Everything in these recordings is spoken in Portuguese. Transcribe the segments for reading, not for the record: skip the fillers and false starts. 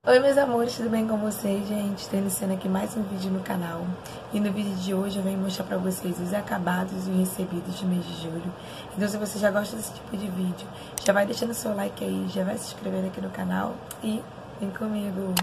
Oi meus amores, tudo bem com vocês, gente? Estou iniciando aqui mais um vídeo no canal. E no vídeo de hoje eu venho mostrar pra vocês os acabados e os recebidos de mês de julho. Então se você já gosta desse tipo de vídeo, já vai deixando seu like aí, já vai se inscrevendo aqui no canal e vem comigo.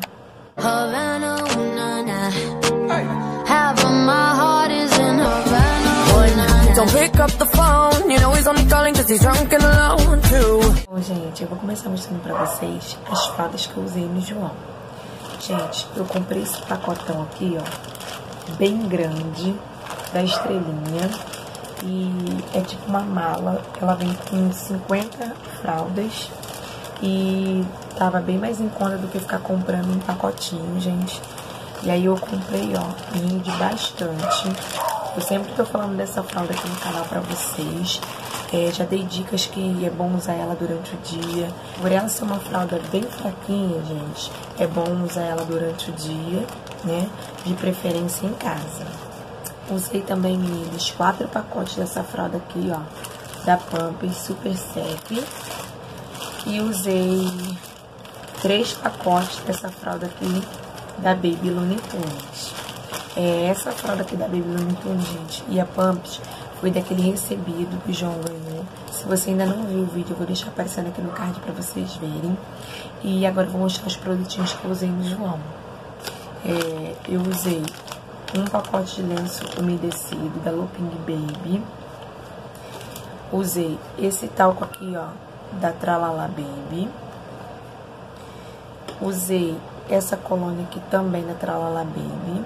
Bom, gente, eu vou começar mostrando pra vocês as fraldas que eu usei no João. Gente, eu comprei esse pacotão aqui, ó, bem grande, da Estrelinha. E é tipo uma mala, ela vem com 50 fraldas. E tava bem mais em conta do que ficar comprando um pacotinho, gente. E aí eu comprei, ó, rende bastante. Eu sempre tô falando dessa fralda aqui no canal pra vocês. Já dei dicas que é bom usar ela durante o dia. Por ela ser uma fralda bem fraquinha, gente, é bom usar ela durante o dia, né? De preferência em casa. Usei também eles 4 pacotes dessa fralda aqui, ó, da Pampers Super Sec. E usei 3 pacotes dessa fralda aqui da Baby Looney Tunes. Essa fralda aqui da Baby Looney Tunes, gente, e a Pampers foi daquele recebido que o João ganhou. Se você ainda não viu o vídeo, eu vou deixar aparecendo aqui no card pra vocês verem. E agora eu vou mostrar os produtinhos que eu usei no João. Eu usei um pacote de lenço umedecido da Looping Baby. Usei esse talco aqui, ó, da Tralala Baby. Usei essa colônia aqui também da Tralala Baby.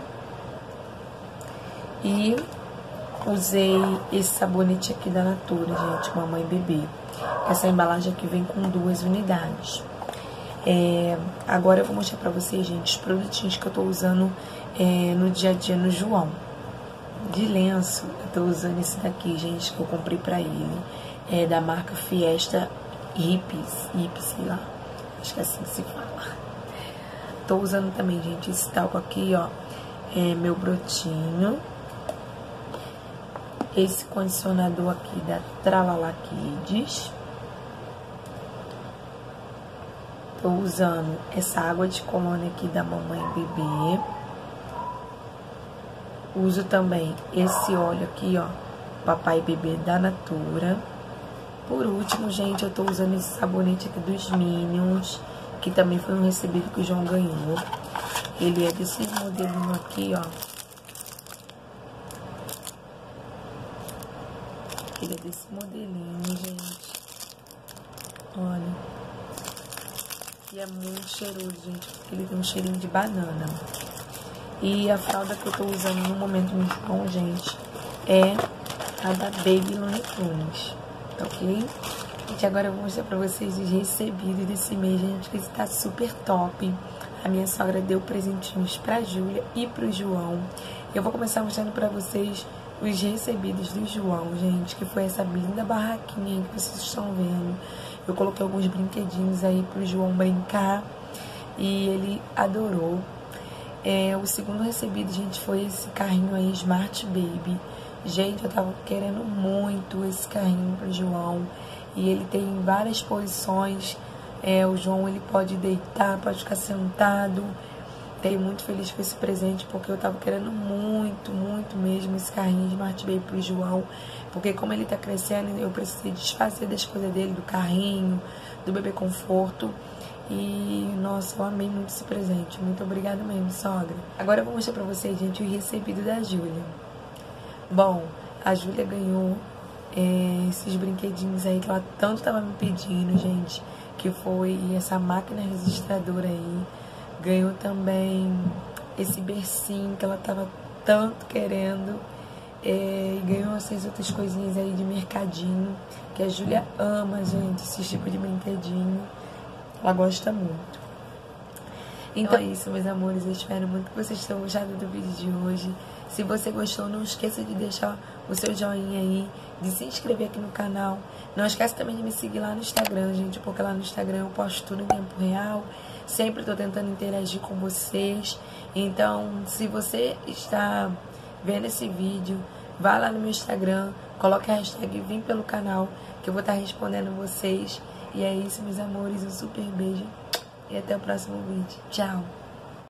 E usei esse sabonete aqui da Natura, gente, Mamãe e Bebê. Essa embalagem aqui vem com 2 unidades. Agora eu vou mostrar pra vocês, gente, os produtinhos que eu tô usando no dia a dia no João. De lenço, eu tô usando esse daqui, gente, que eu comprei pra ele. É da marca Fiesta Hips, sei lá. Acho que é assim que se fala. Tô usando também, gente, esse talco aqui, ó. Meu brotinho. Esse condicionador aqui da Tralala Kids. Tô usando essa água de colônia aqui da Mamãe e Bebê. Uso também esse óleo aqui, ó, Papai e Bebê da Natura. Por último, gente, eu tô usando esse sabonete aqui dos Minions, que também foi um recebido que o João ganhou. Ele é desse modelinho aqui, ó. Ele é desse modelinho, gente. Olha. E é muito cheiroso, gente, porque ele tem um cheirinho de banana. E a fralda que eu tô usando no momento no João, gente, é a da Baby Looney Tunes, ok? Gente, agora eu vou mostrar pra vocês os recebidos desse mês, gente, que esse tá super top. A minha sogra deu presentinhos pra Júlia e pro João. Eu vou começar mostrando pra vocês os recebidos do João, gente, que foi essa linda barraquinha aí que vocês estão vendo. Eu coloquei alguns brinquedinhos aí pro João brincar e ele adorou. O segundo recebido, gente, foi esse carrinho aí, Smart Baby. Gente, eu tava querendo muito esse carrinho pro João. E ele tem várias posições. O João, ele pode deitar, pode ficar sentado. Fiquei muito feliz com esse presente, porque eu tava querendo muito, muito mesmo esse carrinho Smart Baby pro João. Porque como ele tá crescendo, eu precisei desfazer das coisas dele, do carrinho, do bebê conforto. E, nossa, eu amei muito esse presente. Muito obrigada mesmo, sogra. Agora eu vou mostrar pra vocês, gente, o recebido da Júlia. Bom, a Júlia ganhou esses brinquedinhos aí que ela tanto tava me pedindo, gente. Que foi essa máquina registradora aí. Ganhou também esse bercinho que ela tava tanto querendo. E ganhou essas outras coisinhas aí de mercadinho. Que a Júlia ama, gente, esse tipo de brinquedinho. Ela gosta muito. Então é isso, meus amores. Eu espero muito que vocês tenham gostado do vídeo de hoje. Se você gostou, não esqueça de deixar o seu joinha aí, de se inscrever aqui no canal. Não esqueça também de me seguir lá no Instagram, gente, porque lá no Instagram eu posto tudo em tempo real. Sempre tô tentando interagir com vocês. Então, se você está vendo esse vídeo, vá lá no meu Instagram, coloque a hashtag Vim Pelo Canal, que eu vou estar respondendo vocês. E é isso, meus amores. Um super beijo e até o próximo vídeo. Tchau!